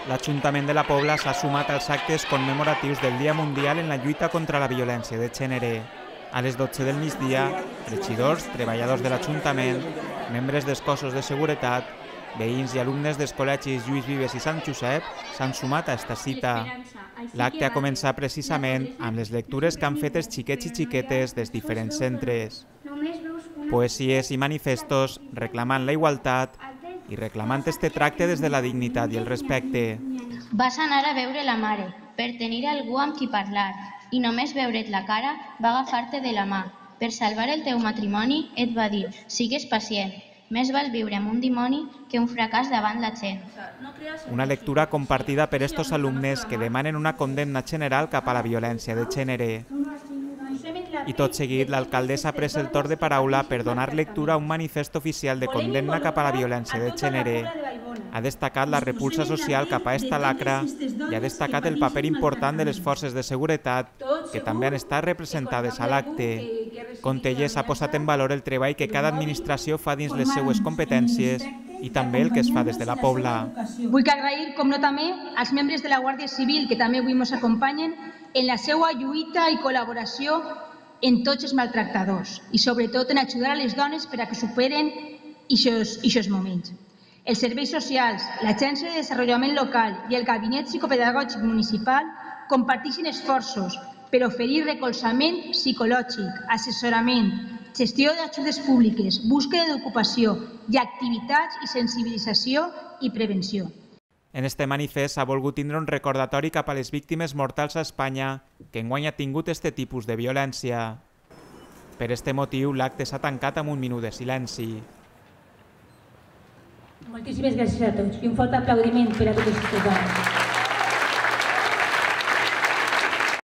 l'Ajuntament de la Pobla s'ha sumat als actes commemoratius del Dia Mundial en la lluita contra la violència de gènere. A les 12 del migdia, regidors, treballadors de l'Ajuntament, membres dels cossos de seguretat, veïns i alumnes dels col·legis Lluís Vives i Sant Josep s'han sumat a esta cita. L'acte ha començat precisament amb les lectures que han fet els xiquets i xiquetes dels diferents centres. Poesies i manifestos reclamant la igualtat i reclamant este tracte des de la dignitat i el respecte. Vas anar a veure la mare per tenir algú amb qui parlar i només veure't la cara va agafar-te de la mà. Per salvar el teu matrimoni et va dir, sigues pacient, més val viure amb un dimoni que un fracàs davant la gent. Una lectura compartida per estos alumnes que demanen una condemna general cap a la violència de gènere. I tot seguit, l'alcaldessa ha pres el torn de paraula per donar lectura a un manifest oficial de condemna cap a la violència de gènere. Ha destacat la repulsa social cap a esta lacra i ha destacat el paper important de les forces de seguretat que també han estat representades a l'acte. Contelles ha posat en valor el treball que cada administració fa dins les seues competències i també el que es fa des de la Pobla. Vull agrair, com no també, als membres de la Guàrdia Civil que també avui ens acompanyen en la seva lluita i col·laboració en tots els maltractadors i sobretot en ajudar a les dones per a que superen aquests moments. Els serveis socials, l'Agència de Desenvolupament Local i el Gabinet Psicopedagògic Municipal comparteixen esforços per oferir recolzament psicològic, assessorament, gestió d'ajudes públiques, búsqueda d'ocupació i activitats i sensibilització i prevenció. En este manifest s'ha volgut tindre un recordatori cap a les víctimes mortals a Espanya que enguany ha tingut este tipus de violència. Per este motiu, l'acte s'ha tancat amb un minut de silenci. Moltíssimes gràcies a tots i un fort aplaudiment per a totes les dones.